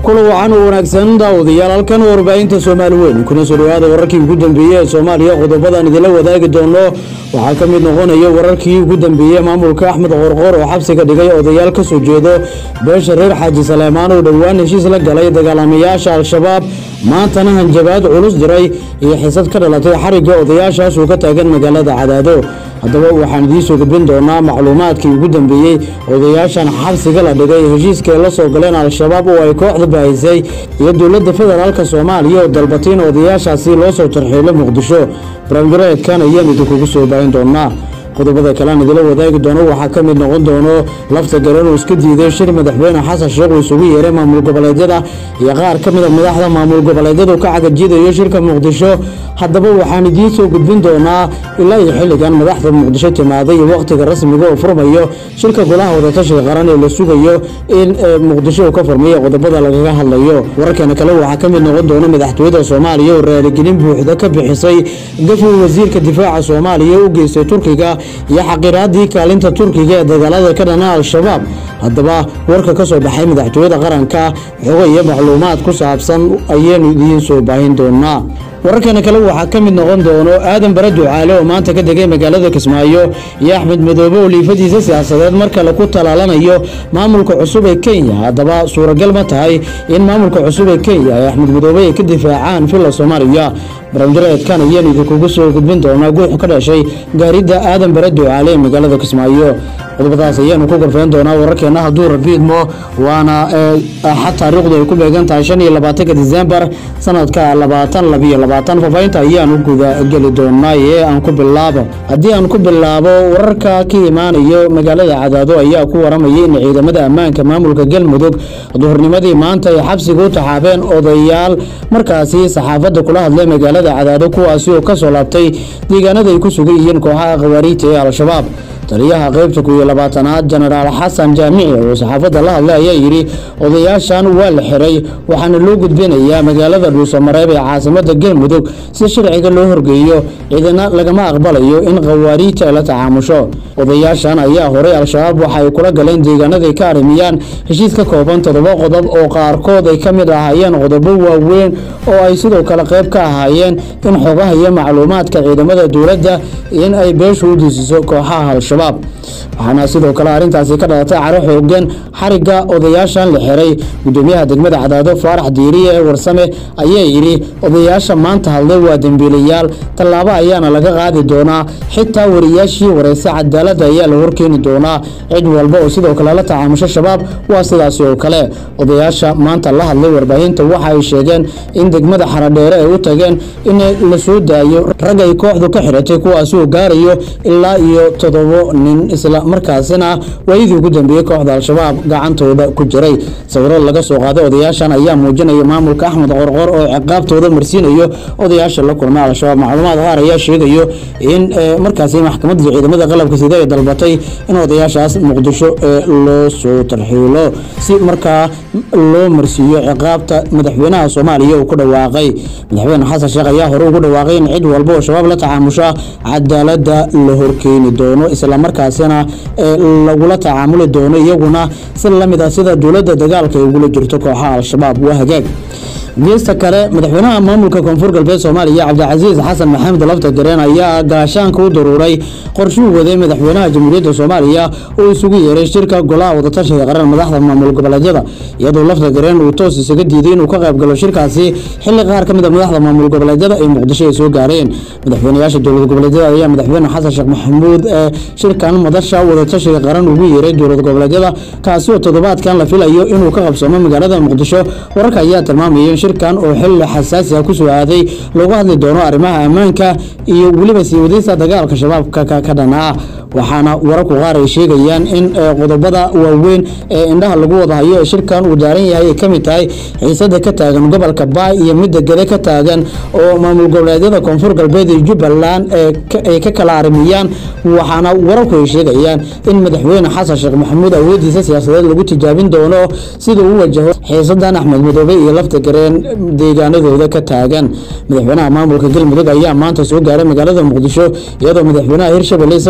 kula wacan wanaagsan daawadayaal halkan warbaahinta Soomaaliyeed kuna soo dhawaada wararkii ugu dambeeyay ee Soomaaliya qodobadan idila wadaagi doono waxa ka mid noqonaya wararkii ugu dambeeyay maamulka Axmed Qorqor oo xabsiga dhigay odayaal ka soo jeedo beesha reer Xaaji Saleymaan oo dhawaan heshiis la galay dagaalamayaasha Al-Shabaab maantana hanjabaad culus diray iyo xisad ka dhalatay xariga odayaashaas oo ka taagan magaalada Cadaado haddaba waxaan idin soo gudbin doonaa macluumaadkii ugu dambeeyay odayaashan xabsiga la dhigay heshiiska la soo galeen Al-Shabaab oo ay kooxda baahisay iyo dawladda federaalka Soomaaliya oo dalbateen odayaashaasi loo soo tarxiilo Muqdisho barnaamijkan ayaa mid kugu soo baahin doonaa qodobada kale aan idila wadaagi doono waxa ka mid noqon doono lafta garan oo iska diiday shir madaxweyne Xasan Sheekh oo isugu yeeray maamul goboleedyada iyo qaar ka mid ah madaxda maamul goboleedyada ka cagajiidayo shirka Muqdisho haddaba waxaan idin soo gudbin doonaa ilaa xilligan madaxda Muqdisho timaaday waqtiga rasmiga oo furmayo shirka golaha wadatashiga qaran ee la sugayo in Muqdisho ka furmayo qodobada laga hadlayo wararkan kale waxa ka mid noqon doona madaxtooyada Soomaaliya oo raaligelin buuxda ka bixisay gafuu wasiirka difaaca Soomaaliya oo geystay Turkiga iyo xaqiraadii kaalinta Turkiga ee dagaalada ka dhanaa Al-Shabaab haddaba warka ka soo baxay madaxtooyada qaranka xogo iyo macluumaad ku saabsan ayaan idin soo baahin doonaa wararkan kale waxa ka mid noqon doono Aadan Bare Ducaale oo maanta ka degay magaalada Kismaayo iyo Axmed Madoobe oo liifadiisa siyaasadeed marka la ku talaalanayo maamulka cusub ee Kenya haddaba suuragal ma tahay in maamulka cusub ee Kenya ay Axmed Madoobe ka difaacaan filla Soomaaliya barnaamijkan ayaan idinku soo gudbin doonaa guux ka dhashay gaarida Aadan Bare Ducaale ee magaalada Kismaayo qodobadaas ayaan ku gorfeen doonaa wararkeena hadduu rabiidmo waana taariikhdu ay ku beegan tahay 25 December sanadka 2022 faafaynta ayaan u guda gali doonaa ee aan ku bilaabo haddii aan ku bilaabo wararka ka imaanayo magaalada Cadaado ayaa ku waramayay in ciidamada ammaanka maamulka Galmudug duhurnimadii maanta ay xabsiga u taxaabeen odayaal markaasi saxaafadda kula hadlay magaalada Cadaado kuwaasi oo ka soo laabtay deegaanada ay ku sugan yihiin kooxaha qawaariijta ee Al-Shabaab taliyaha qaybta 12aad Generaal Xasan Jaamici oo saxaafadda la hadlay ayaa yiri odayaashan waa la xiray waxaana loo gudbinayaa magaalada Dhuusamareeb ee caasimadda Galmudug si sharciga loo horgeeyo ciidana lagama aqbalayo in qawaariijta la tacaamusho odayaashan ayaa hore Al-Shabaab waxay kula galeen deegaanada ka arimiyaan heshiis ka kooban 7 qodob oo qaarkood ay ka mid ahaayeen qodobo waaweyn oo ay sidoo kale qayb ka ahaayeen in xogaha iyo macluumaadka ciidamada dawladda in ay beeshu u diisiso kooxaha Al-Shabaab waxaana sidoo kale arintaasi ka dhalatay caro xoogan xariga odayaashan la xiray gudoomiyaha degmada Cadaado Faarax Diiriye ee Warsame ayaa yiri odayaasha maanta hadlay waa dambiilayaal talaabo ayaana laga qaadi doonaa xitaa wariyaashii wareysa cadaalada ayaa la horkeeni doonaa cid walba oo sidoo kale la tacaamusho Shabaab waa sidaas oo kale odayaasha maanta la hadlay warbaahinta waxa ay sheegeen in degmada Xaradheere ay u tageen in la soo daayo rag ay kooxdu ka xiratay kuwaas oo gaarayo ilaa iyo 7 nin isla markaasina waayidii ugu dambeeyay kooxda Al-Shabaab gacantooda ku jiray sawiro laga soo qaaday odayaashan ayaa muujinaya maamulka Axmed Qorqor oo ciqaabtooda marsiinayo odayaasha la kulmay Al-Shabaab macluumaad qaar ayaa sheegayo in markaasi maxkamadda ciidamada qalabka sida ay dalbatay in odayaashaas Muqdisho loo soo tarxiilo si markaa loo marsiiyo ciqaabta madaxweynaha Soomaaliya oo ku dhawaaqay madaxweyne Xasan Sheekh ayaa hore ugu dhawaaqay in cid walba oo Shabaab la tacaamusho cadaalada la horkeeni doono isla markaasina lagula tacaamuli doono iyaguna si la mid ah sida dawladda dagaalka ay ugu jirto kooxaha Al-Shabaab waa hagaag geesta kale madaxweynaha maamulka Koonfur Galbeed Soomaaliya Cabdicasiis Xasan Maxamed lafta gareen ayaa gaashaanka u daruuray qorshuu waday madaxweynaha Jamhuuriyadda Soomaaliya oo isugu yeeray shirka golaha wadatashiga qaran madaxda maamul goboleedyada iyadoo lafta gareen uu toos isaga diiday inuu ka qayb galo shirkaasi xilli qaar ka mid ah madaxda maamul goboleedyada ay Muqdisho ay soo gaareen madaxweynayaasha dowlad goboleedyada ayaa madaxweyne Xasan Sheekh Maxamuud shirkan madasha wadatashiga qaran ugu yeeray dowlad goboleedyada kaasi oo toddobaadkan la filayo inuu ka qabsamo magaalada Muqdisho wararka ayaa tilmaamaya shirkan oo xilli xasaasi ah ku soo aaday lagu hadli doono arrimaha ammaanka iyo waliba sii wadista dagaalka Shabaabka ka dhanaa waxaana wararku qaar ay sheegayaan in qodobada waaweyn ee indhaha lagu wada hayo shirkan uu daaran yahay ka mid tahay xiisada ka taagan gobolka Baay iyo midda gale ka taagan oo maamul goboleedyada Koonfur Galbeed iyo Jubbaland ay ka kala arimiyaan waxaana wararku ay sheegayaan in madaxweyne Xasan Sheekh Maxamuud awoodiisa siyaasadeed lagu tijaabin doono sida uu wajaho xiisadan Axmed Madoobe iyo lafta gareen deegaanadooda ka taagan madaxweynaha maamulka Galmudug ayaa maanta soo gaaray magaalada Muqdisho iyadoo madaxweynaha Hirshabelle isaguna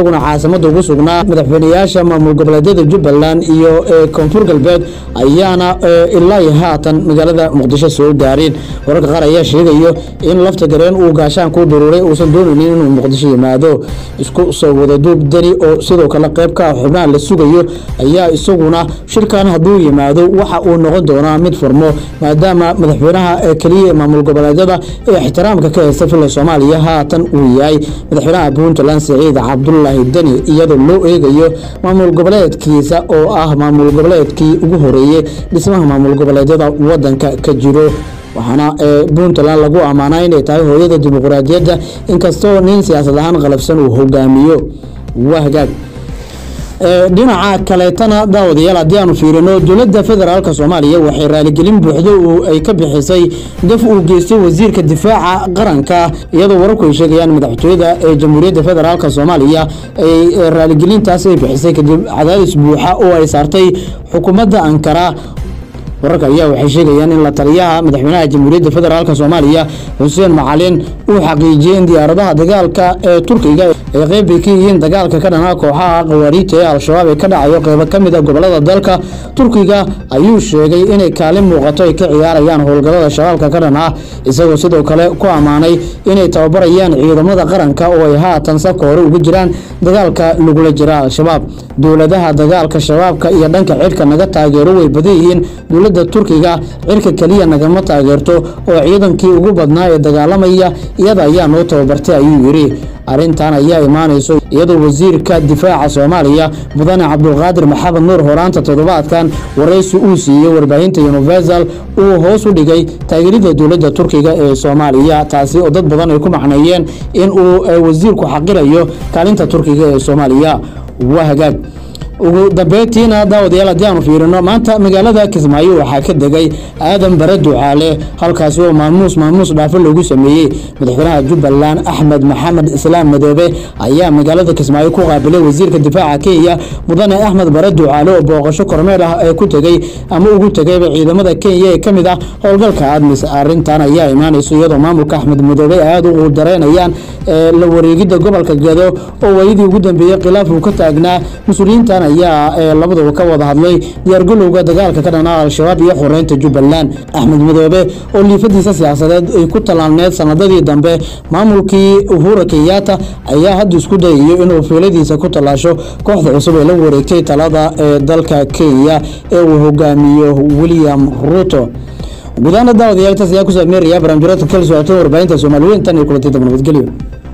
caasimada ugu sugnaa madaxweynayaasha maamul goboleedyada Jubbaland iyo Koonfur Galbeed ayaana ilaa haatan magaalada Muqdisho soo gaareen. wararka qaar ayaa sheegayo in lafta gareen uu gaashaan ku daruuray uusan doonaynin inuu Muqdisho yimaado. isku soo wada duub dani oo sidoo kale qayb ka xubnaha la sugayo ayaa isaguna shirkan hadduu yimaado waxa uu noqon doonaa mid furmo maadaama madaxweynaha kaliya maamul goboleedyada ee ixtiraamka ka haysta fila Soomaaliya haatan uu yahay madaxweynaha Puntland Saciid Cabdullaahi Dani iyadoo loo eegayo maamul goboleedkiisa oo ah maamul goboleedkii ugu horeeyay dhismaha maamul goboleedyada wadanka ka jiro. waxaana Puntland lagu amaanay inay tahay hooyada dimuqraadiyadda inkastoo nin siyaasad ahaan qalafsan uu hogaamiyo. wahagaag dhinaca kaleetana daawadayaal haddii aanu fiirino dowladda federaalka Soomaaliya waxay raaligelin buuxdo oo ay ka bixisay daf uu geystay wasiirka difaaca qaranka iyadoo wararku ay sheegayaan madaxtooyada ee Jamhuuriyadda Federaalka Soomaaliya ay raaligelintaas ay bixisay kadib cadaadis buuxa oo ay saartay xukuumadda Ankara. wararka ayaa waxay sheegayaan in la taliyaha madaxweynaha Jamhuuriyadda Federaalka Soomaaliya Xuseen Macalin uu xaqiijiyay in diyaaradaha dagaalka ee Turkiga ay qayb ka yihiin dagaalka ka dhanaa kooxaha qawaariijta ee Al-Shabaab ee ka dhacayo qayb ka mid ah gobolada dalka Turkiga ayuu sheegay inay kaalin muuqato ay ka ciyaarayaan howlgallada shabaabka ka dhanaa isagoo sidoo kale ku amaanay inay tababarayaan ciidamada qaranka oo ay haatan safka hore ugu jiraan dagaalka lagula jira Al-Shabaab. dowladaha dagaalka shabaabka iyo dhanka cirka naga taageero way badan dowladda Turkiga cirka kaliya nagama taageerto oo ciidankii ugu badnaa ee dagaalamaya iyada ayaa noo tababartay ayuu yiri. arrintan ayaa imaanayso iyadoo wasiirka difaaca Soomaaliya Mudane Cabdulqaadir Maxamed Nuur horaanta toddobaadkan wareysi uu siiyay warbaahinta Universal uu hoos u dhigay taageerada dowladda Turkiga ee Soomaaliya taasi oo dad badan ay ku macneeyeen in uu wasiirku xaqirayo kaalinta Turkiga ee Soomaaliya. wahagaag ugu dambeyntiina daawadayaal haddii aanu fiirino maanta magaalada Kismaayo waxaa ka degay Aadan Bare Ducaale halkaasi oo maamuus dhaafo lagu sameeyay madaxweynaha Jubbaland Axmed Maxamed Islaam Madoobe ayaa magaalada Kismaayo ku qaabilay wasiirka difaaca Kenya Mudane Axmed Bare Ducaale oo booqasho kormeer ah ay ku tagay ama ugu tagay ciidamada Kenya ee kamid ah howlgalka ADMIS. arrintan ayaa imaanayso iyadoo maamulka Axmed Madoobe aad u dareynayaan la wareegida gobolka Gedo oo waayidii ugu dambeeyay khilaaf uu ka taagnaa mas'uuliyiintan ayaa labadaba ka wada hadlay diyaargalowga dagaalka ka dhanaa Al-Shabaab iyo xoreynta Jubbaland. Axmed Madoobe oo liifadiisa siyaasadeed ay ku talaalneed sanadadii dambe maamulkii Uhuru Kenyatta ayaa hadda isku dayayo inuu fiiladiisa ku talaasho kooxda cusub ee la wareegtay talada ee dalka Kenya ee uu hogaamiyo William Ruto. gudaana daawadayaal taas ayaa ku soo meeraya barnaamijyada kala socota warbaahinta Soomaaliyeed tan iyo kulantii nabadgelyo.